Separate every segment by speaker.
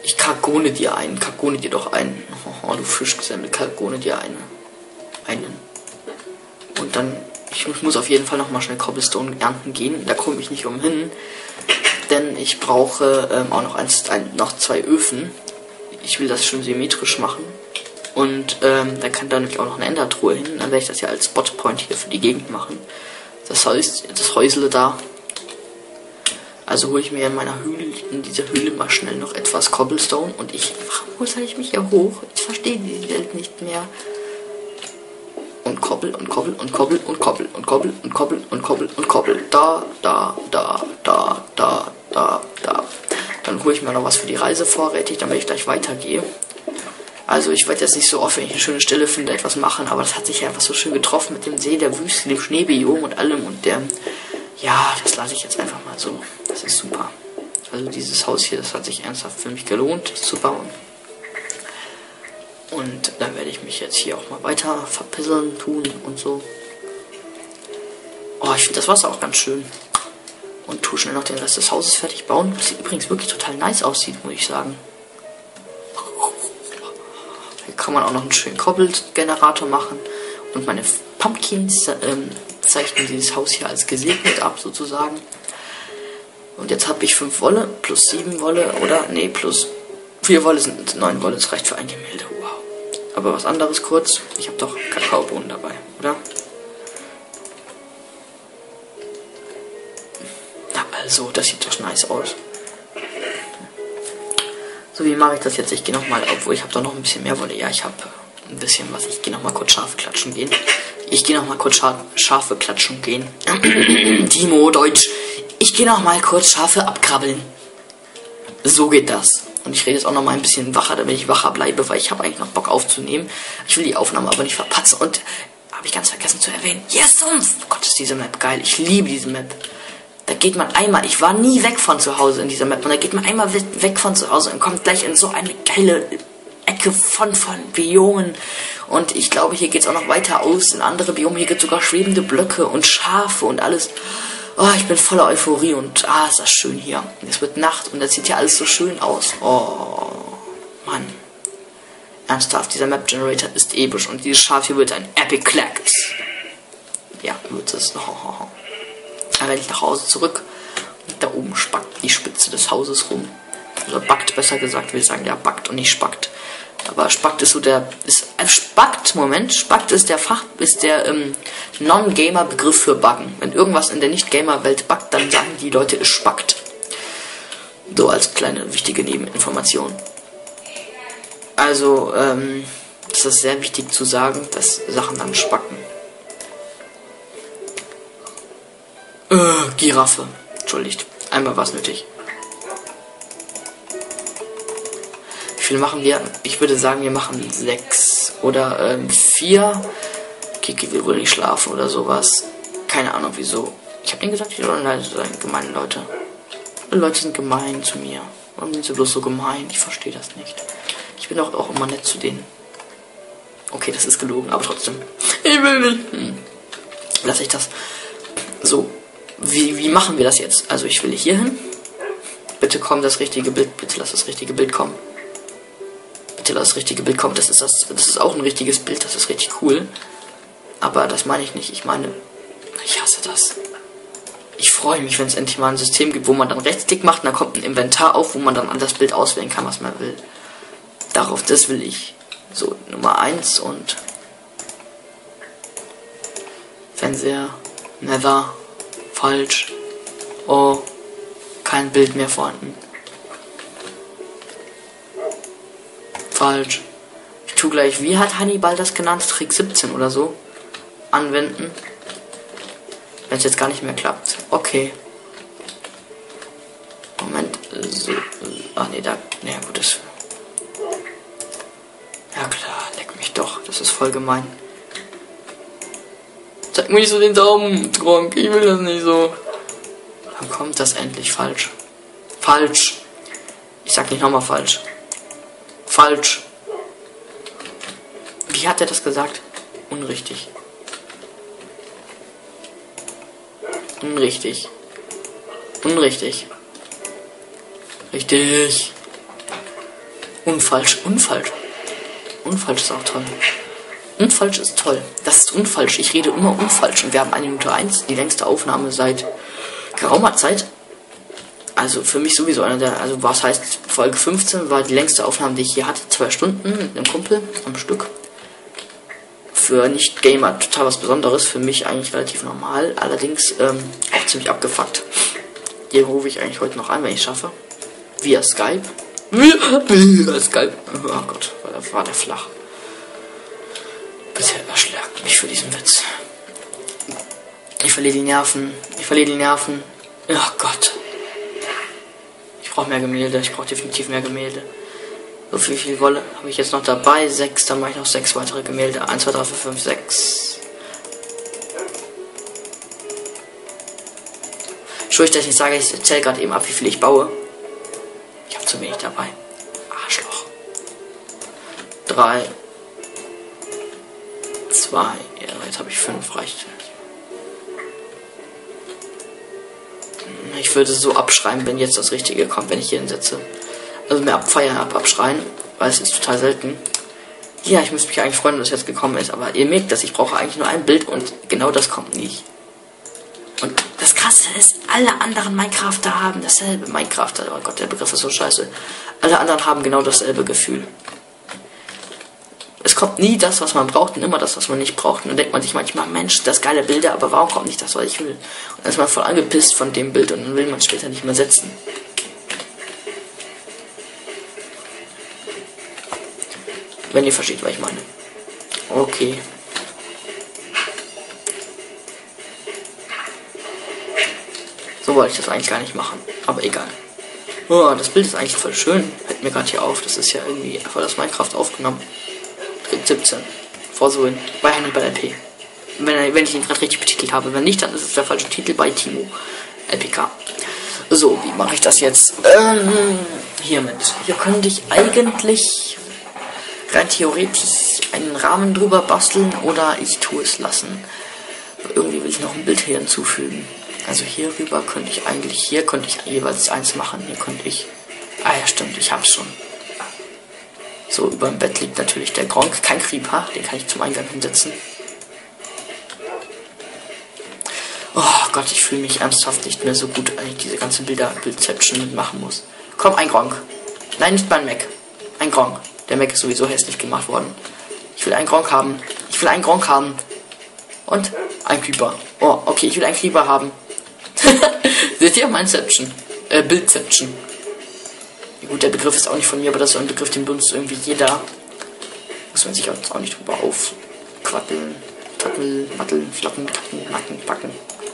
Speaker 1: Ich kagone dir einen. Kagone dir doch einen. Oh, du Fischgesemmel. Kagone dir einen. Und dann, ich muss auf jeden Fall nochmal schnell Cobblestone ernten gehen. Da komme ich nicht umhin. Denn ich brauche auch noch 2 Öfen. Ich will das schön symmetrisch machen. Und da kann da nämlich auch noch eine Endertruhe hin. Dann werde ich das ja als Spotpoint hier für die Gegend machen. Das heißt, das Häusle da. Also hole ich mir in dieser Höhle mal schnell noch etwas Cobblestone. Und wo soll ich mich hier hoch? Ich verstehe die Welt nicht mehr. Und koppel und koppel und koppel und koppel und koppel und koppel und koppel und koppel. Da. Dann hole ich mir noch was für die Reise vorrätig, damit ich gleich weitergehe. Also ich werde jetzt nicht so oft, wenn ich eine schöne Stelle finde, etwas machen, aber das hat sich ja einfach so schön getroffen mit dem See, der Wüste, dem Schneebiom und allem und ja, das lasse ich jetzt einfach mal so. Das ist super. Also dieses Haus hier, das hat sich ernsthaft für mich gelohnt, das zu bauen. Und dann werde ich mich jetzt hier auch mal weiter verpisseln, tun und so. Oh, ich finde das Wasser auch ganz schön. Und tue schnell noch den Rest des Hauses fertig bauen. Das sieht übrigens wirklich total nice aussieht, muss ich sagen. Hier kann man auch noch einen schönen Kobbelgenerator machen. Und meine Pumpkins zeichnen dieses Haus hier als gesegnet ab, sozusagen. Und jetzt habe ich 5 Wolle, plus 7 Wolle, oder? Nee, plus 4 Wolle sind 9 Wolle, das reicht für ein Gemälde. Wow. Aber was anderes kurz. Ich habe doch Kakaobohnen dabei, oder? Na also, das sieht doch nice aus. So, wie mache ich das jetzt? Ich gehe nochmal, obwohl ich habe doch noch ein bisschen mehr Wolle. Ja, ich habe ein bisschen was. Ich gehe nochmal kurz Schafe klatschen gehen. Schafe klatschen gehen. Timo, Deutsch. Ich gehe nochmal kurz Schafe abkrabbeln. So geht das. Und ich rede jetzt auch noch mal ein bisschen wacher, damit ich wacher bleibe, weil ich habe eigentlich noch Bock aufzunehmen. Ich will die Aufnahme aber nicht verpatzen. Und habe ich ganz vergessen zu erwähnen. Yes, oh Gott, ist diese Map geil. Ich liebe diese Map. Da geht man einmal, ich war nie weg von zu Hause in dieser Map. Und da geht man einmal weg von zu Hause und kommt gleich in so eine geile Ecke von Biomen. Und ich glaube, hier geht es auch noch weiter aus in andere Biome. Hier gibt es sogar schwebende Blöcke und Schafe und alles. Oh, ich bin voller Euphorie und ist das schön hier. Es wird Nacht und das sieht ja alles so schön aus. Oh, Mann. Ernsthaft, dieser Map Generator ist episch und dieses Schaf hier wird ein Epic Clacks. Ja, wird es. Dann renne ich nach Hause zurück und da oben spackt die Spitze des Hauses rum. Oder backt, besser gesagt. Wir sagen ja backt und nicht spackt. Aber spackt ist so Spackt ist der Non-Gamer-Begriff für Buggen. Wenn irgendwas in der Nicht-Gamer-Welt buggt, dann sagen die Leute, es spackt. So als kleine wichtige Nebeninformation. Also, das ist sehr wichtig zu sagen, dass Sachen dann spacken. Giraffe. Entschuldigt. Einmal war es nötig. Wie viel machen wir? Ich würde sagen, wir machen 6 oder 4. Kiki will wohl nicht schlafen oder sowas. Keine Ahnung wieso. Ich habe denen gesagt, die sollen leise sein. Gemeine Leute. Die Leute sind gemein zu mir. Warum sind sie bloß so gemein? Ich verstehe das nicht. Ich bin auch immer nett zu denen. Okay, das ist gelogen, aber trotzdem. Ich will nicht. Lass ich das. So. Wie machen wir das jetzt? Also ich will hier hin. Bitte komm, das richtige Bild. Bitte lass das richtige Bild kommen. Bitte lass das richtige Bild kommen. Das ist auch ein richtiges Bild. Das ist richtig cool. Aber das meine ich nicht. Ich meine, ich hasse das. Ich freue mich, wenn es endlich mal ein System gibt, wo man dann Rechtsklick macht und dann kommt ein Inventar auf, wo man dann an das Bild auswählen kann, was man will. Das will ich. So, Nummer 1 und Fernseher. Never. Falsch. Oh. Kein Bild mehr vorhanden. Falsch. Ich tue gleich, wie hat Hannibal das genannt? Trick 17 oder so. Anwenden. Wenn es jetzt gar nicht mehr klappt. Okay. Moment. So. Ach nee, da. Naja, gut, das. Ja klar, leck mich doch. Das ist voll gemein. Zeig mir nicht so den Daumen, Gronk. Ich will das nicht so. Dann kommt das endlich falsch. Falsch. Ich sag nicht nochmal falsch. Falsch. Wie hat er das gesagt? Unrichtig. Unrichtig. Unrichtig. Richtig. Unfalsch. Unfalsch ist auch toll. Unfalsch ist toll. Das ist unfalsch. Ich rede immer unfalsch. Und wir haben 1 Minute 1, die längste Aufnahme seit geraumer Zeit. Also für mich sowieso einer der, also was heißt, Folge 15 war die längste Aufnahme, die ich hier hatte. 2 Stunden mit einem Kumpel am Stück. Für Nicht-Gamer total was Besonderes. Für mich eigentlich relativ normal. Allerdings auch ziemlich abgefuckt. Hier rufe ich eigentlich heute noch an, wenn ich schaffe. Via Skype. Via Skype. Oh Gott, war der flach. Bisher erschlägt mich für diesen Witz. Ich verliere die Nerven. Oh Gott. Ich brauche mehr Gemälde. Ich brauche definitiv mehr Gemälde. So viel Wolle habe ich jetzt noch dabei. 6, dann mache ich noch 6 weitere Gemälde. 1, 2, 3, 4, 5, 6. Entschuldigung, dass ich nicht sage, ich zähle gerade eben ab, wie viel ich baue. Ich habe zu wenig dabei. Arschloch. 3, 2, ja, jetzt habe ich 5, reicht. Ich würde so abschreiben, wenn jetzt das Richtige kommt, wenn ich hier hinsetze. Also mehr abfeiern, abschreien, weil es ist total selten. Ja, ich müsste mich eigentlich freuen, dass das jetzt gekommen ist, aber ihr merkt das, ich brauche eigentlich nur ein Bild und genau das kommt nicht. Und das Krasse ist, alle anderen Minecrafter haben dasselbe. Minecrafter, oh Gott, der Begriff ist so scheiße. Alle anderen haben genau dasselbe Gefühl. Es kommt nie das, was man braucht und immer das, was man nicht braucht. Und dann denkt man sich manchmal, Mensch, das geile Bilder, aber warum kommt nicht das, was ich will? Und dann ist man voll angepisst von dem Bild und dann will man es später nicht mehr setzen. Wenn ihr versteht, was ich meine. Okay. So wollte ich das eigentlich gar nicht machen. Aber egal. Oh, das Bild ist eigentlich voll schön. Fällt mir gerade hier auf. Das ist ja irgendwie einfach das Minecraft aufgenommen. 17. Vorsuchen. Bei Hannibal LP. Wenn ich ihn gerade richtig betitelt habe. Wenn nicht, dann ist es der falsche Titel bei Timo LPK. So, wie mache ich das jetzt? Hiermit. Hier könnte ich eigentlich rein theoretisch einen Rahmen drüber basteln oder ich tue es lassen. Irgendwie will ich noch ein Bild hier hinzufügen. Also hier rüber könnte ich eigentlich, hier könnte ich jeweils eins machen. Hier könnte ich, ja stimmt, ich hab's schon. So, über dem Bett liegt natürlich der Gronk, kein Creeper, den kann ich zum Eingang hinsetzen. Oh Gott, ich fühle mich ernsthaft nicht mehr so gut, wenn ich diese ganze Bildception mitmachen muss. Komm, ein Gronk. Nein, nicht mein Mac. Ein Gronk. Der Mac ist sowieso hässlich gemacht worden. Ich will einen Gronk haben. Und ein Creeper. Oh, okay, ich will einen Creeper haben. Seht ihr Mindception? Bildception. Gut, der Begriff ist auch nicht von mir, aber das ist ein Begriff, den benutzt irgendwie jeder. Muss man sich auch nicht drüber aufquatteln. Matteln, flappen, kacken, backen.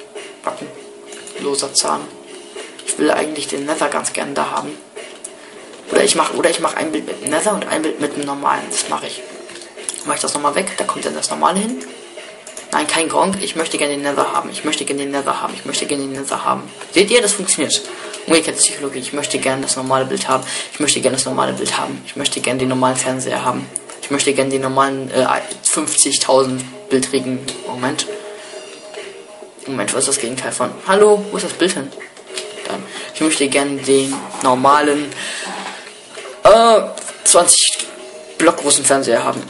Speaker 1: Loser Zahn. Ich will eigentlich den Nether ganz gern da haben. Oder ich mache ein Bild mit dem Nether und ein Bild mit dem normalen. Das mache ich. Mache ich das nochmal weg, da kommt dann das normale hin. Nein, kein Gronk, ich möchte gerne den Nether haben. Seht ihr, das funktioniert. Umgekehrte Psychologie, ich möchte gerne das normale Bild haben. Ich möchte gerne den normalen Fernseher haben. Ich möchte gerne den normalen 50.000 bildrigen. Moment, was ist das Gegenteil von? Hallo, wo ist das Bild hin? Dann. Ich möchte gerne den normalen 20 Block großen Fernseher haben.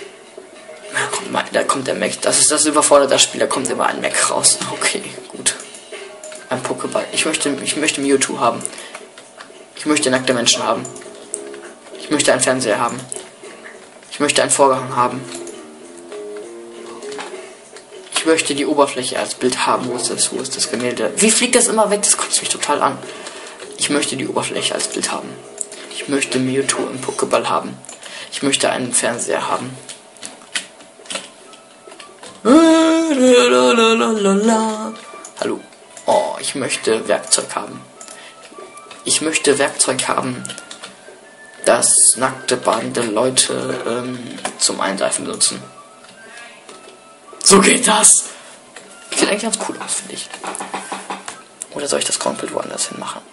Speaker 1: Da kommt der Mac. Das überfordert das Spiel. Da kommt immer ein Mac raus. Okay, gut. Ein Pokéball. Ich möchte Mewtwo haben. Ich möchte nackte Menschen haben. Ich möchte einen Fernseher haben. Ich möchte einen Vorhang haben. Ich möchte die Oberfläche als Bild haben. Wo ist das Gemälde? Wie fliegt das immer weg? Das kotzt mich total an. Ich möchte die Oberfläche als Bild haben. Ich möchte Mewtwo im Pokéball haben. Ich möchte einen Fernseher haben. Hallo. Oh, ich möchte Werkzeug haben. Das nackte badende Leute zum Eingreifen benutzen. So geht das. Sieht eigentlich ganz cool aus, finde ich. Oder soll ich das Grundbild woanders hin machen?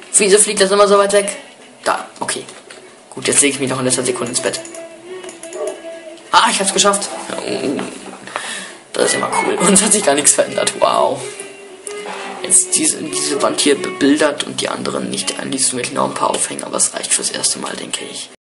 Speaker 1: Wieso fliegt das immer so weit weg? Da, okay. Gut, jetzt lege ich mich noch in letzter Sekunde ins Bett. Ah, ich hab's geschafft. Das ist immer cool. Und es hat sich gar nichts verändert. Wow. Jetzt diese Wand hier bebildert und die anderen nicht. An die müssen wir noch ein paar aufhängen, aber es reicht fürs erste Mal, denke ich.